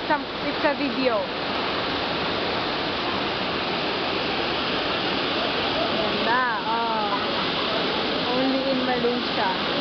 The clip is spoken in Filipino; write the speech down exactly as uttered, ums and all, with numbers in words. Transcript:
It's a, it's a video. Ganda, oh. Only in Malaysia.